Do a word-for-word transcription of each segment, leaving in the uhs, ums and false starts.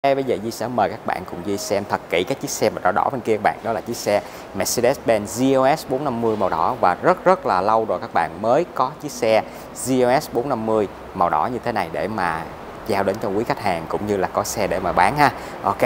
Bây giờ Di sẽ mời các bạn cùng Di xem thật kỹ cái chiếc xe đỏ đỏ bên kia các bạn. Đó là chiếc xe Mercedes-Benz G L S bốn năm mươi màu đỏ. Và rất rất là lâu rồi các bạn mới có chiếc xe G L S bốn năm mươi màu đỏ như thế này để mà giao đến cho quý khách hàng, cũng như là có xe để mà bán ha. Ok,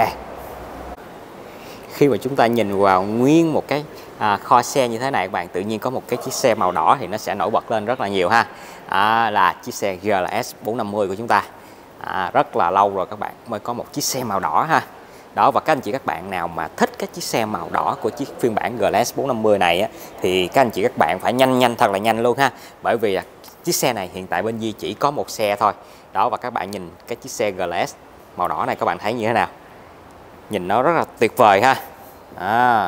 khi mà chúng ta nhìn vào nguyên một cái à, kho xe như thế này các bạn, tự nhiên có một cái chiếc xe màu đỏ thì nó sẽ nổi bật lên rất là nhiều ha. À, là chiếc xe G L S bốn năm mươi của chúng ta. À, rất là lâu rồi các bạn mới có một chiếc xe màu đỏ ha. Đó, và các anh chị các bạn nào mà thích cái chiếc xe màu đỏ của chiếc phiên bản G L S bốn năm mươi này á, thì các anh chị các bạn phải nhanh nhanh thật là nhanh luôn ha. Bởi vì chiếc xe này hiện tại bên Di chỉ có một xe thôi. Đó, và các bạn nhìn cái chiếc xe G L S màu đỏ này các bạn thấy như thế nào? Nhìn nó rất là tuyệt vời ha. À,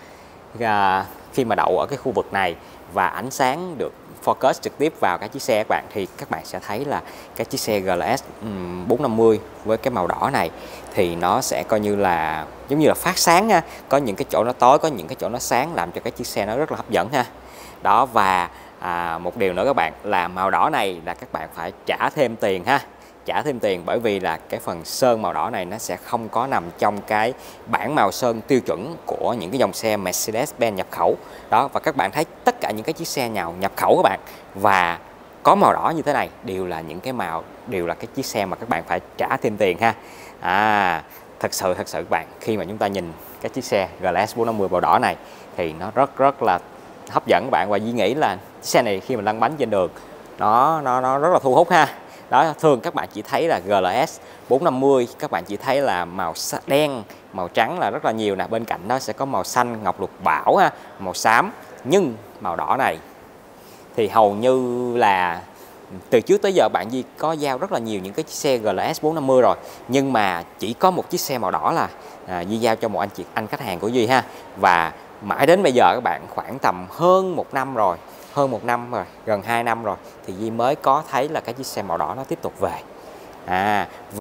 à, khi mà đậu ở cái khu vực này và ánh sáng được focus trực tiếp vào cái chiếc xe các bạn, thì các bạn sẽ thấy là cái chiếc xe G L S bốn năm mươi với cái màu đỏ này thì nó sẽ coi như là giống như là phát sáng ha. Có những cái chỗ nó tối, có những cái chỗ nó sáng, làm cho cái chiếc xe nó rất là hấp dẫn ha. Đó, và à, một điều nữa các bạn là màu đỏ này là các bạn phải trả thêm tiền ha. Trả thêm tiền bởi vì là cái phần sơn màu đỏ này nó sẽ không có nằm trong cái bảng màu sơn tiêu chuẩn của những cái dòng xe Mercedes-Benz nhập khẩu. Đó, và các bạn thấy tất cả những cái chiếc xe nào nhập khẩu các bạn và có màu đỏ như thế này đều là những cái màu, đều là cái chiếc xe mà các bạn phải trả thêm tiền ha. À, thật sự thật sự các bạn, khi mà chúng ta nhìn cái chiếc xe G L S bốn năm mươi màu đỏ này thì nó rất rất là hấp dẫn các bạn, và Duy nghĩ là chiếc xe này khi mà lăn bánh trên đường nó nó nó rất là thu hút ha. Đó, thường các bạn chỉ thấy là G L S bốn năm mươi các bạn chỉ thấy là màu đen, màu trắng là rất là nhiều nè, bên cạnh đó sẽ có màu xanh ngọc lục bảo ha, màu xám. Nhưng màu đỏ này thì hầu như là từ trước tới giờ bạn Di có giao rất là nhiều những cái chiếc xe G L S bốn năm mươi rồi, nhưng mà chỉ có một chiếc xe màu đỏ là à, Di giao cho một anh chị anh khách hàng của Duy ha. Và mãi đến bây giờ các bạn, khoảng tầm hơn một năm rồi, hơn một năm rồi, gần hai năm rồi thì Di mới có thấy là cái chiếc xe màu đỏ nó tiếp tục về. À,